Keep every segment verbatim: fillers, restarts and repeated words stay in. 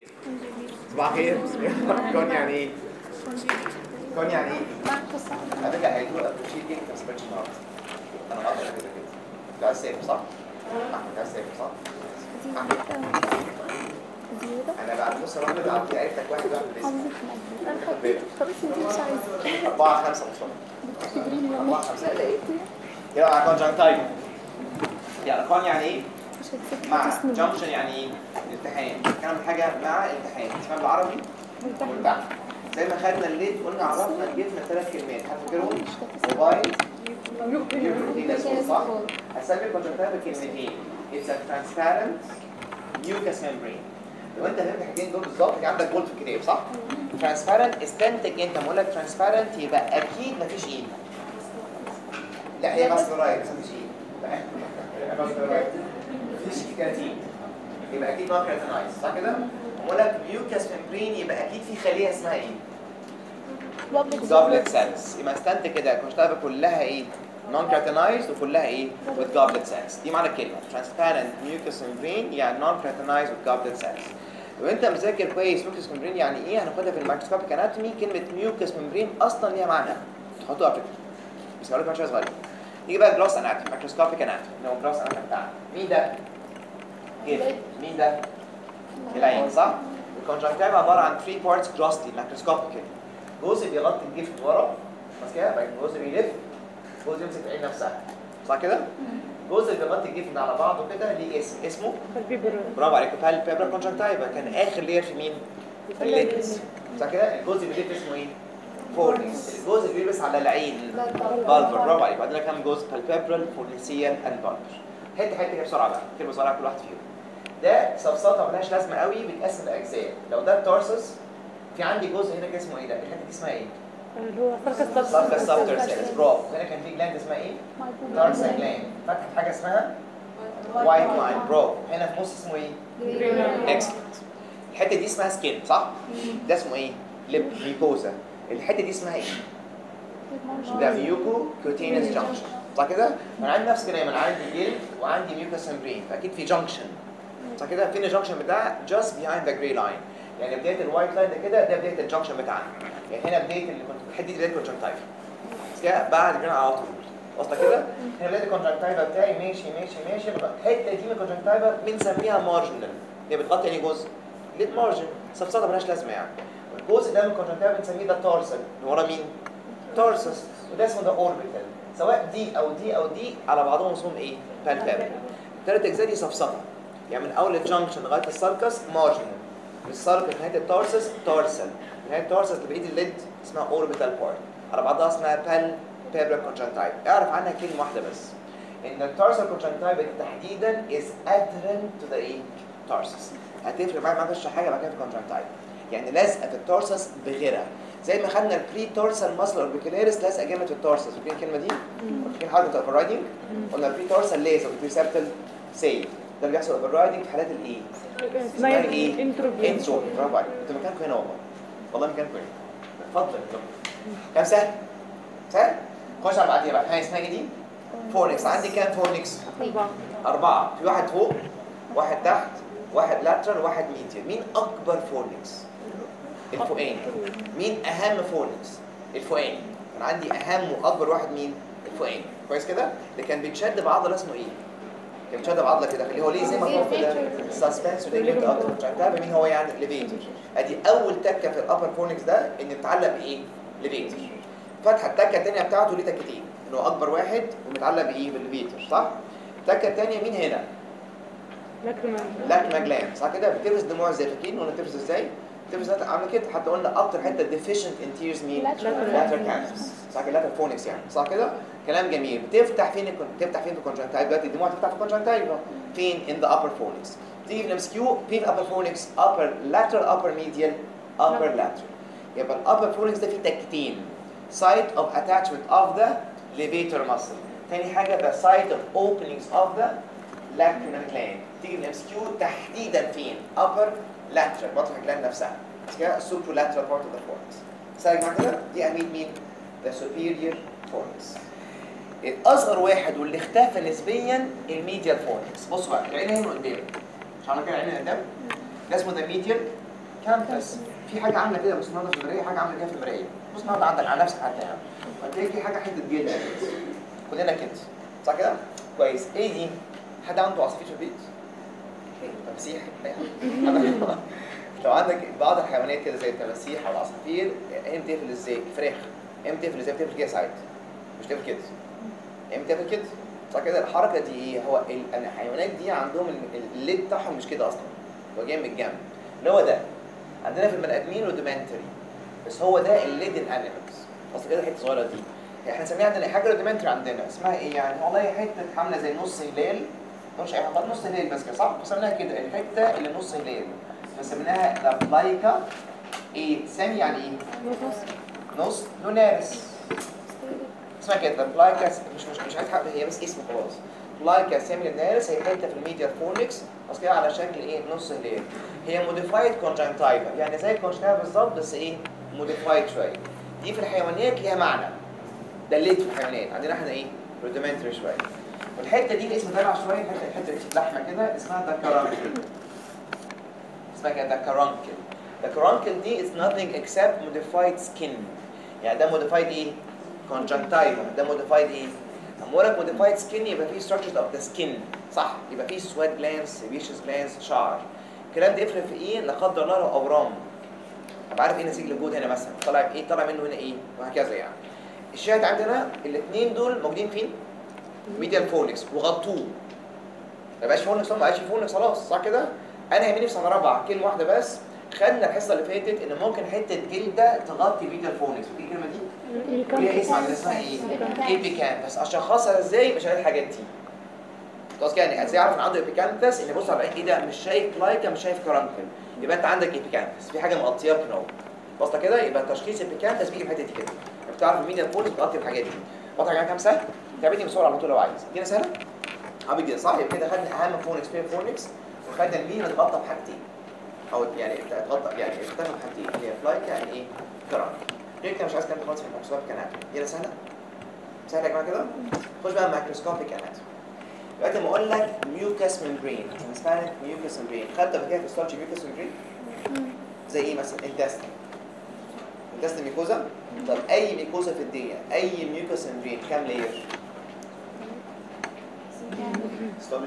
صباح الخير. كون يعني ايه؟ كون يعني ايه؟ على فكره هيدوق ابريشيتنج ما سمعتش النهارده. انا ما اقدرش كده كده. ده سيف صح؟ احمد ده سيف صح؟ احمد انا بعد بص انا بعمل عرفتي عرفتك واحد واحد لسه. خلاص انت مش عايزه. أربعة خمسة مصطفى. أربعة خمسة. يلا على كونجنكتايف. يعني كون يعني ايه؟ مع جنكشن يعني ايه؟ امتحان. كلام حاجه مع امتحان. اسمها بالعربي ملتحم. زي ما خدنا الليد قلنا عرفنا جبنا ثلاث كلمات هتفكرهم؟ موبايل يوكليدس صح؟ هسمي الكونجنكتايف بكلمتين. It's a transparent mucous membrane. لو انت فهمت الحاجتين دول بالظبط يبقى عندك جول في الكتاب صح؟ transparent استنتج انت لما اقول لك transparent يبقى اكيد مفيش ايد. لا هي فاسكولايت بس مفيش ايد. لا فاسكولايت مفيش كيراتين. يبقى اكيد نون كيراتينايز صح كده؟ بقول لك ميوكس ممبرين يبقى اكيد في خليه اسمها ايه؟ جوبلت سيلز. يبقى استنتج كده الكونجكتيفا كلها ايه؟ نون كيراتينايز وكلها ايه؟ with goblet cells. دي معنى الكلمه transparent mucous membrane يعني non keratinized with goblet cells. لو انت مذاكر كويس mucous membrane يعني ايه هناخدها في الميكروسكوبيك اناتومي. كلمه mucous membrane اصلا ليها معنى تحطوها على فكره بس هقول لك شويه صغيره. نيجي بقى جلوس اناتومي ميكروسكوبيك اناتومي اللي هو جلوس اناتومي بتاعنا. مين ده؟ كيف؟ مين ده؟ العين صح؟ الكونجكتيفا عباره عن three parts grossly ميكروسكوبيك. جزء بيغطي الجفن ورا بس كده بعدين جزء بيلف جزء يمسك العين نفسها صح كده؟ جزء اللي بيغطي الجفن على بعضه كده ليه اسم اسمه بالبيبرا. برافو عليكم. بالبيبرا كونجكتيفا كان اخر لير في مين؟ في اللينس صح كده؟ الجزء اللي بيلف اسمه ايه؟ فورنكس. الجزء اللي بيلبس على العين بالفر. برافو عليكم. عندنا كام جزء؟ بالبيبرال فورنيسيال اند بالفر. حته حته كده بسرعه بقى كلمه بسرعه كل واحد فيهم. ده صفصطه ملهاش لازمه قوي بيتقسم لاجزاء. لو ده التورسس في عندي جزء هنا كده اسمه ايه ده؟ الحته دي اسمها ايه؟ اللي هو ساركس ساركس سابتر سيلز. برافو. هنا كان في جلاند اسمها ايه؟ تارسا جلاند. فتحت حاجه اسمها وايت لاين. برافو. هنا في النص اسمه ايه؟ اكسلنت. الحته دي اسمها سكين صح؟ ده اسمه ايه؟ ليب ميكوزا. الحته دي اسمها ايه؟ ده ميوكو كوتينس جانكشن صح كده؟ انا عندي نفس الكلام. انا عندي جلد وعندي ميوكس ممبرين فاكيد في جانكشن صح كده؟ فين الجانكشن بتاع؟ just behind the gray line. يعني بدايه الوايت لاين ده كده ده بدايه الجانكشن بتاعنا. يعني هنا بدايه اللي كنت الحته دي بدايه الكونجكتيفا كده بعد كده على طول واصله كده. هنا بدايه الكونجكتيفا بتاعي ماشي ماشي ماشي. الحته دي من الكونجكتيفا بنسميها مارجنال. هي بتغطي انهي جزء؟ ليد مارجن. صفصطه مالهاش لازمه يعني. الجزء ده من الكونجكتيفا بنسميه ده تورسل اللي ورا مين؟ تورسس. وده اسمه ده اوربيتال. سواء دي او دي او دي على بعضهم اسمهم ايه؟ بالبيبرا. الثلاث اجزاء دي صفصطه يعني من اول الجانكشن لغايه الساركس مارجنال. الساركس نهايه التورسس تورسل. نهايه التورسس اللي بايد الليد اسمها اوربيتال بارت. على بعضها اسمها بالبيبرا كونجكتيفا. اعرف عنها كلمه واحده بس ان التورسال كونجكتيفا تحديدا is adherent to the ايه؟ تورسس. هتفرق معايا ما فيش حاجه بعد كده في الكونجكتيفا. يعني لازقه في التورسس بغيرها. زي ما خدنا البري تورسال ماسل اوربيكولاريس لازقه جامد في التورسس. فاكرين الكلمه دي؟ فاكرين حركه الاوفررايدنج؟ قلنا البري تورسال لازق والبريسبتال سيل. ده اللي بيحصل اوفررايدنج في حالات الايه؟ اسمها ايه؟ انتروبي. برافو عليك. انتوا مكانكم هنا والله. والله مكانكم هنا. اتفضل. كام سهل؟ سهل؟ خش على بعديها بقى. هي اسمها ايه دي؟ فورنكس. عندي كام فورنكس؟ أربعة. أربعة. في واحد فوق، واحد تحت، واحد لاترال، واحد ميديال. مين أكبر فورنكس؟ الفوقاني. مين أهم فورنكس؟ الفوقاني. أنا عندي أهم وأكبر واحد مين؟ الفوقاني. كويس كده؟ اللي كان بيتشد بعضلة اسمه إيه؟ كان بيتشد بعضلة كده اللي هو ليه زي ما فوق كده؟ سسبنس وليفيت أكتر. مين هو يعني؟ ليفيتر. أدي أول تكة في الأبر فورنكس ده إن بتعلق بإيه؟ ليفيتر. فتحة التكة الثانية بتاعته ليه تكتين. إن هو أكبر واحد ومتعلق بإيه؟ بالليفيتر صح؟ التكة الثانية مين هنا؟ لاكريما جلاند صح كده؟ بتفرز دموع ازاي؟ فاكرين قلنا بتفرز ازاي؟ بتفرز عامله كده. حتى قلنا اكتر حته ديفيشنت انتيرز مين؟ لاترال كانسس صح كده؟ لاترال فونكس يعني صح كده؟ كلام جميل. بتفتح فين الكون... بتفتح فين في الكونجكتيفا؟ دلوقتي الدموع تفتح في الكونجكتيفا فين؟ ان ذا upper fornix. تيجي في الام اس كيو فين الابر فورنكس؟ upper lateral upper medial upper lateral. يبقى الابر فورنكس ده فيه تكتين. site of attachment of the levator muscle. ثاني حاجه the site of openings of the lacrimal gland. تيجي من ام اس كيو تحديدا فين؟ upper lateral بطن الجلاند نفسها. مش كده؟ super lateral part of the fornix. سهل معاك كده؟ دي اهميه مين؟ the superior fornix. الاصغر واحد واللي اختفى نسبيا الميديال فورنكس. بصوا بقى العين اهي من قدام. مش عامله كده العين من قدام؟ ده اسمه the medial ابيكانثس في حاجه عامله كده بس النهارده في المرايه، حاجه عامله كده في المرايه. بص النهارده عندك على نفسك حتى يعني هتلاقي في حاجه حته جلد كلنا كده صح كده؟ كويس. ايه دي؟ حد عنده عصافير في البيت؟ تمسيح لو عندك بعض الحيوانات كده زي التماسيح او العصافير هي بتقفل ازاي؟ الفراخ هي بتقفل ازاي؟ بتقفل كده ساعات مش بتقفل كده، هي بتقفل كده صح كده؟ الحركه دي ايه؟ هو الحيوانات دي عندهم الليد بتاعهم مش كده اصلا، هو جاي من الجنب اللي هو ده. عندنا في البني ادمين روديمنتري بس هو ده الليد الانيمالز اصل كده الحته الصغيره دي احنا بنسميها عندنا حاجه روديمنتري عندنا اسمها ايه يعني؟ والله حته عامله زي نص هلال مش اي حاجه نص هلال بس كده صح؟ بسميناها كده الحته اللي نص هلال بسميناها لابلايكا ايه؟ سامي يعني ايه؟ نص لونارس اسمها كده لابلايكا مش مش مش عايز حق هي بس اسم خلاص. لايكا سامي لونارس هي حته في الميديا فورنكس بس كده على شكل ايه؟ نص هلال. هي موديفايد كونجنكتيفا يعني زي الكونجنكتيفا بالظبط بس ايه؟ موديفايد شويه. دي في الحيوانات ليها معنى ده الليد في الحيوانات عندنا احنا ايه؟ روديمنتري شويه. والحته دي الاسم تبع شويه الحته الحته اللي لحمه كده اسمها ذا كارانكل اسمها كده ذا كارانكل. ذا كارانكل دي is nothing except modified skin يعني ده modified ايه؟ conjunctiva ده modified ايه؟ لما اقول لك modified skin يبقى فيه structures of the skin صح؟ يبقى فيه sweat glands, sebaceous glands, شعر. الكلام ده يفرق في ايه؟ لا قدر الله لو اورام. ابقى عارف ايه نسيج الجود هنا مثلا طلع ايه؟ طلع منه هنا ايه؟ وهكذا يعني. الشاهد عندنا الاثنين دول موجودين فين؟ ميديال فورنكس وغطوه. ما بقاش فورنكس ما بقاش فورنكس خلاص صح كده؟ انا يهمني في سنه رابعه كلمه واحده بس خدنا الحصه اللي فاتت ان ممكن حته جلده تغطي ميديال فورنكس ايه الكلمه دي؟ وليها اسم عندنا اسمها ايه؟ ايبيكانثس. اشخصها ازاي؟ مش عارف الحاجات دي. خلاص كده يعني ازاي اعرف ان عنده ايبيكانثس؟ ان بص على ايه ده مش شايف لايكا مش شايف كارانكل يبقى انت عندك ايبيكانثس في حاجه مغطياك كده اهو. بص كده يبقى تشخيص ايبيكانثس بيجي في الحته دي كده. بتعرف الميديال فورنكس بتغطي الحاجات دي. واضح يا جماعه كام سهل؟ تعبتني بسرعه على طول لو عايز. دي سهله؟ عبيط جدا صح؟ يبقى كده خدنا اهم فورنكس فين فورنكس وخدنا المين متغطى بحاجتين. او يعني اتغطى يعني اتغطى بحاجتين هي فلايكا يعني ايه؟ كارانكل. غير كده مش عايز كلام خالص في الميكروسكوبيك اناتومي. دي سهله؟ سهله يا جماعه كده؟ خش بقى مايكروسكوبيك اناتومي. دلوقتي لما اقول لك ميوكس ممبرين اسمها ميوكس ممبرين خدت قبل كده في ستارش ميوكس ممبرين؟ زي ايه مثلا؟ انتستين انتستين ميكوزا. طب اي ميكوزا في الدنيا اي ميوكس ممبرين كام لاير؟ ستورج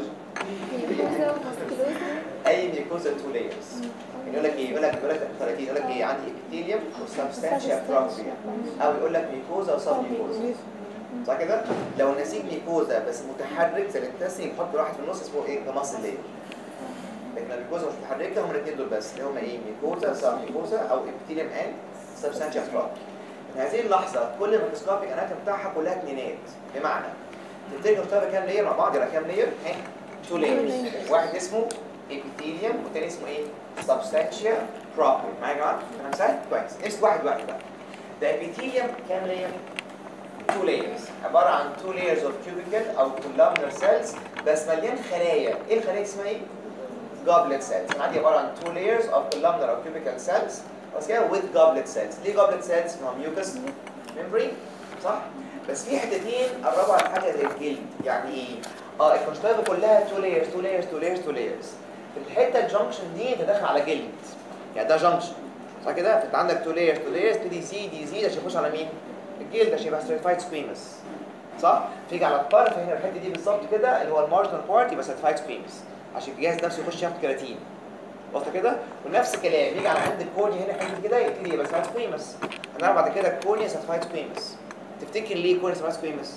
اي ميكوزا تو لايرز. يقول لك ايه؟ يقول لك يقول لك ثلاثين يقول لك ايه؟ عندي ابيثيليوم وسبستانشيا بروبريا او يقول لك ميكوزا وسب ميكوزا صح كده؟ لو النسيج ميكوزا بس متحرك زي الانتستين يحط واحد في النص اسمه ايه؟ كماسل لاير. لكن الميكوزا مش متحركه هم الاثنين دول بس اللي هم ايه؟ ميكوزا سب ميكوزا او ابيثيليوم اند سبستانشيا بروبريا. في هذه اللحظه كل الميكروسكوبيك اناتومي بتاعها كلها اثنينات بمعنى تفتكر مشترك كام لاير مع بعض يبقى كام لاير؟ ها؟ تو لايرز. واحد اسمه epithelium والتاني اسمه ايه؟ substantia proper. معايا يا جماعه؟ كلام سهل؟ كويس. نمسك واحد واحد بقى. ده epithelium كام لاير؟ تو لايرز عباره عن تو layers of cubicle او columnar cells بس مليان خلايا. ايه الخلايا اسمها ايه؟ goblet cells. انا عندي عباره عن two layers of columnar or cubical cells بس كده with goblet cells. ليه goblet cells؟ ما هو mucous membrane صح؟ بس في حتتين قربوا على حاجه زي الجلد. يعني ايه؟ اه الكونجكتيفا كلها تو layers تو layers تو layers تو layers. في الحته الجنكشن دي انت داخل على جلد. يعني ده جنكشن صح كده؟ فانت عندك تو layers تو layers تبتدي يزيد يزيد عشان يخش على مين؟ الجلد عشان يبقى stratified squamous صح؟ تيجي على الطرف هنا الحته دي بالظبط كده اللي هو المارجنال بارت يبقى stratified squamous عشان يجهز نفسه يخش ياخد كيراتين. واضح كده؟ ونفس الكلام يجي على عند الكورنيا هنا حته كده يبتدي يبقى stratified squamous. هنعرف بعد كده الكورنيا stratified squamous. تفتكر ليه كورنيا stratified squamous؟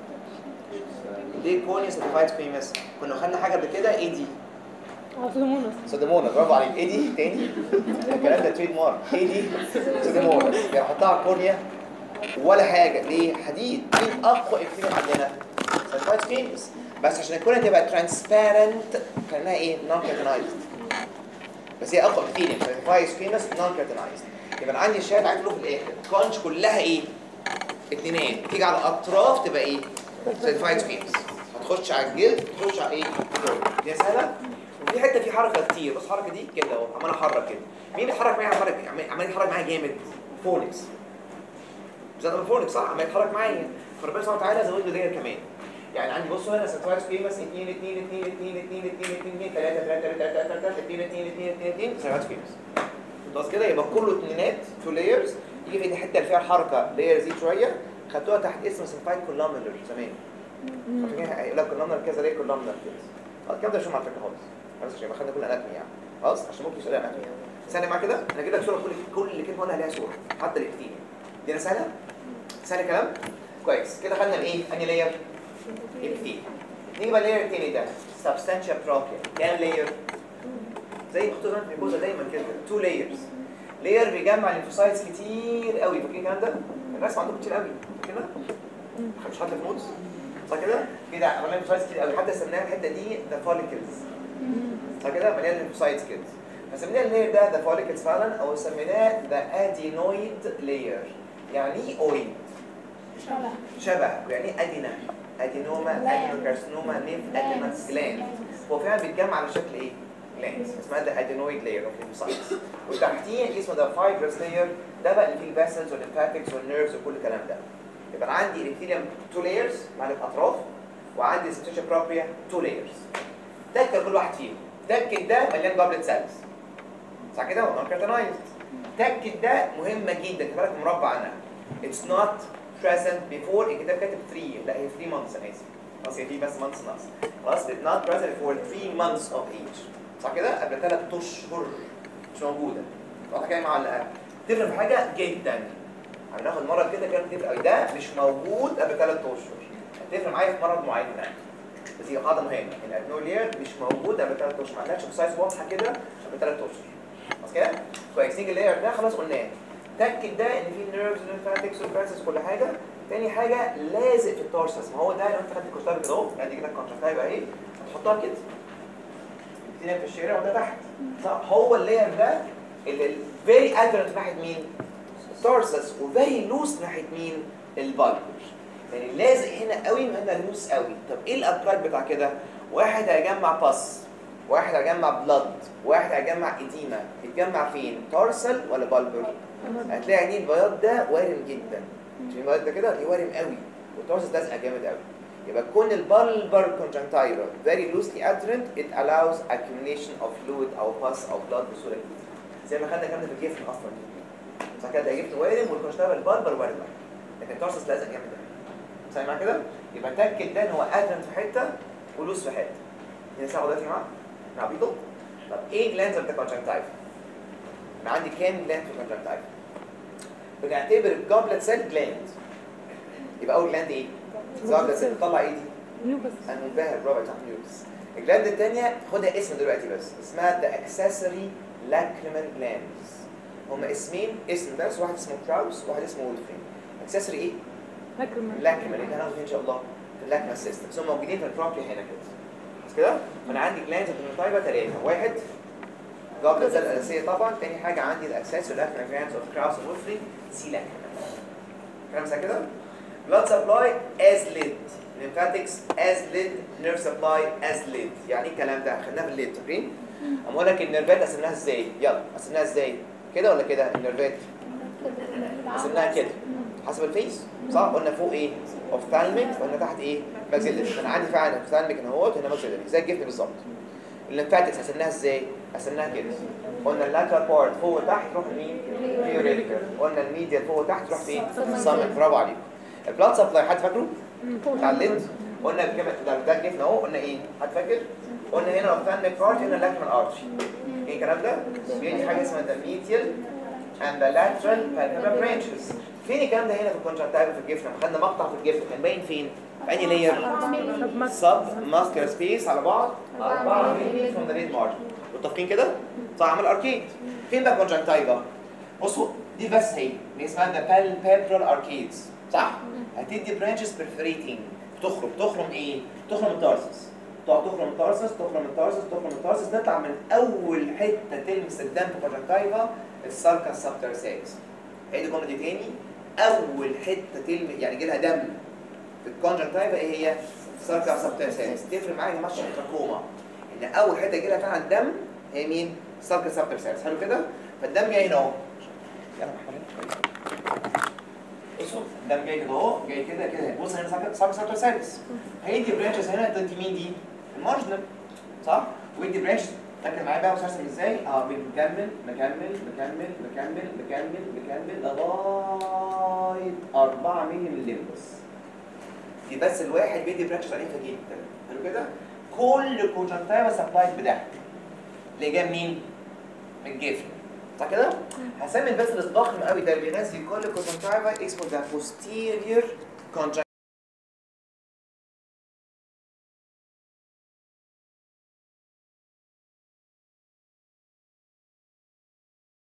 ليه كورنيا stratified squamous؟ كنا خدنا حاجه قبل كده ايه دي؟ سودوموناس. سودوموناس برافو عليك. ايه دي تاني؟ الكلام ده تريد مارك. ايه دي؟ سودوموناس. يعني حطها على الكورنيا ولا حاجه. ليه؟ حديد. مين اقوى ابتداء عندنا؟ stratified squamous. بس عشان الكورنيا تبقى ترانسبيرنت كانها ايه؟ نون كيراتينايزد. بس هي اقوى ابتداء stratified squamous نون كيراتينايزد. يبقى انا عندي الشهاده عايز اقوله في الاخر كونش كلها ايه؟ اتنينات. تيجي على الاطراف تبقى ايه؟ stratified squamous. هتخش على الجلد تخش على ايه؟ دي سهله؟ وفي حته في حركه كتير. بص الحركه دي كده اهو عمال احرك كده. مين بيتحرك معايا؟ عمال عمال يتحرك معايا جامد. فونكس. بالذات الفونكس صح؟ عمال يتحرك معايا. فربنا سبحانه وتعالى زود له لاير كمان. يعني عندي بصوا هنا stratified squamous اتنين اتنين اتنين اتنين اتنين اتنين اتنين تلاتة تلاتة تلاتة تلاتة اتنين اتنين اتنين اتنين اتنين stratified squamous. خلاص كده يبقى كله اتنينات تو لايرز. يجي في الحته اللي فيها الحركه لاير زيد شويه خدتوها تحت اسم سمبايك كولومنر زمان. فاكرين هيقول لك كولومنر كذا ليه كولومنر كده. الكلام ده مش على فكره خالص. خلاص عشان خدنا كل اناتومي يعني. خلاص عشان ممكن يسال اناتومي يعني. ثانيه معايا كده انا هجيب لك صوره كل كل كلمه قلنا عليها صوره حتى الاكتين. دي انا سهله؟ سهل الكلام؟ كويس كده خدنا الايه؟ انهي لاير؟ الاكتين. نيجي بقى اللاير الثاني ده سبستانشال بروبيا. كام لاير؟ زي خطوط الميكوزا دايما كده تو لايرز. لاير بيجمع الليمفوسايتس كتير قوي. فاكرين الكلام ده؟ الرسم عندكم كتير قوي كده؟ مش حاطط نوتس صح كده؟ كده عملنا الليمفوسايتس كتير قوي حتى سميناها الحته دي ذا فوليكلز صح كده؟ مليان الليمفوسايتس كده. فسميناه اللاير ده ذا فوليكلز فعلا او سميناه ذا ادينويد لاير. يعني ايه اويد؟ شبه شبه يعني ايه ادينا؟ ادينوما ادينوكارسينوما ليمف ادينوس جلاند. هو فعلا بيتجمع على شكل ايه؟ جلاند اسمها ذا ادينويد لاير اوف الليمفوسايتس. وتحتيه اللي اسمه ذا فايبرس لاير ده بقى اللي فيه الفاسلز والليمفاتكس والنيرفز وكل الكلام ده. يبقى انا عندي الابيثيليوم تو لايرز مع الاطراف وعندي سبستانشال بروبريا تو لايرز. تكه كل واحد فيهم. تكه ده مليان جابلت سيلز صح كده؟ ونون كارتنايزد. تكه ده مهمه جدا خلي بالك مربع عنها. It's not present before الكتاب كاتب ثلاثة لا هي ثلاثة months انا اسف. خلاص هي في بس months ناقص. خلاص it's not present before three months of age. صح كده؟ قبل ثلاث اشهر مش موجوده. واضح كده معلقه. تفرق في حاجه جدا. هناخد مرض كده كده تفرق قوي ده مش موجود قبل ثلاث اشهر. هتفرق معايا في مرض معين يعني. بس هي قاعده مهمه الادنولير مش موجود قبل ثلاث اشهر. ما عندناش سايز واضحه كده قبل ثلاث اشهر. خلاص كده؟ كويس نيجي اللاير ده خلاص قلناه. تاكد ده ان في نيرفز وليمفاتكس وفاسس كل حاجه. تاني حاجه لازق في التورسس. ما هو ده لو انت خدت الكوستال كده اهو ادي كده الكونتراكتايل يبقى ايه؟ هتحطها كده. في الشارع وده تحت. صح هو اللاير ده اللي فيري ادرنت ناحيه مين؟ التورسس وفيري لوس ناحيه مين؟ البالبر. يعني لازق هنا قوي وهنا لوس قوي. طب ايه الابلايد بتاع كده؟ واحد هيجمع باس، واحد هيجمع بلاد، واحد هيجمع اديما. يتجمع فين؟ تورسل ولا بالبر؟ هتلاقي عينيه البياض ده وارم جدا. شايفين البياض ده كده؟ هتلاقيه وارم قوي والتورسس لازقه جامد قوي. يبقى كون البالبر كونجنكتيفا very loosely adherent it allows accumulation of fluid او pus او blood بسهوله جدا. زي ما خدنا كلام في الجفن اصلا. صح كده الجفن وارم والكونجنكتيفا البالبر وارمه. لكن التورسس لازق جامد قوي. صح معايا كده؟ يبقى تاكد ده ان هو adherent في حته ولوس في حته. هنا ساعه دلوقتي يا جماعه؟ نعبيطه؟ طب ايه جلاندز اوف ذا كونجنكتيفا؟ انا عندي كام جلاند في الكونجنكتيفا؟ بنعتبر الجابلت سيل جلاند. يبقى اول جلاند ايه؟ الجابلت سيل بتطلع ايه دي؟ نيوبس. المنبهر برافو بتاع نيوبس. الجلاند الثانيه خدها اسم دلوقتي بس اسمها ذا اكسسوري لاكريمال جلاندز. هما اسمين اسم بس واحد اسمه كراوس وواحد اسمه وولفرين. اكسسوري ايه؟ لاكريمال. لاكريمال اللي هناخده ان شاء الله في اللاكريمال سيستم. هم موجودين في البروبري هنا كده. بس كده؟ فانا عندي جلاندز في الكونجنكتيفا ثلاثه. واحد جابلت سيل الاساسيه طبعا. ثاني حاجه عندي الاكسسوري لاكريمال جلاندز اوف كراوس وولفرين سي لاكريمال. كلام زي كده؟ blood supply as lead. lymphatics as lead. nerve supply as lead. يعني ايه الكلام ده؟ خدناه في الليد فاكرين؟ اما اقول لك النيرفات قسمناها ازاي؟ يلا قسمناها ازاي؟ كده ولا كده؟ النيرفات قسمناها كده حسب الفيس صح؟ قلنا فوق ايه؟ اوفتالميك وقلنا تحت ايه؟ ماكسيلري. انا عندي فعلا اوفتالميك هنا اهوت هنا ماكسيلري زي الجفن بالظبط. الليمفاتكس قسمناها ازاي؟ قسمناها كده. قلنا اللاترال بارت فوق وتحت تروح لمين؟ بيوريتيكال. قلنا الميديال فوق وتحت تروح فين؟ سامك. برافو عليكم. البلاد سبلاي حد فاكره؟ بتاع الليد؟ قلنا كمان ده ده الجفن اهو قلنا ايه؟ حد فاكر؟ قلنا هنا اوفتالميك بارت هنا لاكريمال ارتري. ايه الكلام ده؟ بيدي حاجه اسمها ذا ميديال and the lateral palpebral branches. فين الكلام ده هنا في الكونجنكتيفا في الجفن؟ خدنا مقطع في الجفن كان باين فين؟ في انهي لاير؟ سب ماسكولار سبيس على بعض أربعة مللي from the lid margin. متفقين كده؟ صح عمل اركيد. فين بقى الكونجنكتيفا؟ بصوا دي بس هي اللي اسمها the palpebral arcades صح؟ هتدي برانشز perforating تخرم تخرم ايه؟ تخرم التارسس. تقعد تخرم التارسس تخرم التارسس تخرم التارسس نطلع من اول حته تلمس الدم في الكونجنكتيفا السالكس سبترسالس. عيد الجمله دي تاني. اول حته تلمس يعني يجي لها دم في الكونجنكتيفا ايه هي؟ السالكس سبترسالس. تفرق معايا يا جماعه التراكوما ان اول حته يجي لها فعلا دم هي مين؟ السالكس سبترسالس. حلو كده؟ فالدم جاي هنا اهو. يلا بصوا الدم جاي كده اهو جاي كده كده. بص هنا سالكس سبترسالس. هيدي برانشز هنا تدي مين دي؟ المارجنال صح؟ ويدي برانش فاكر معايا بقى وسرسم ازاي؟ اه مكمل مكمل مكمل مكمل مكمل مكمل لغايه أربعة مللي من الليمبس. دي بس الواحد بيدي برانشز عنيفه جدا. حلو كده؟ كل كونجنتايفا سبلايد بده. اللي جاي منين؟ من الجفن. صح كده؟ هسمي البس الضخم قوي ده اللي بيغذي كل كونجنتايفا اسمه ده posterior conjunctiva.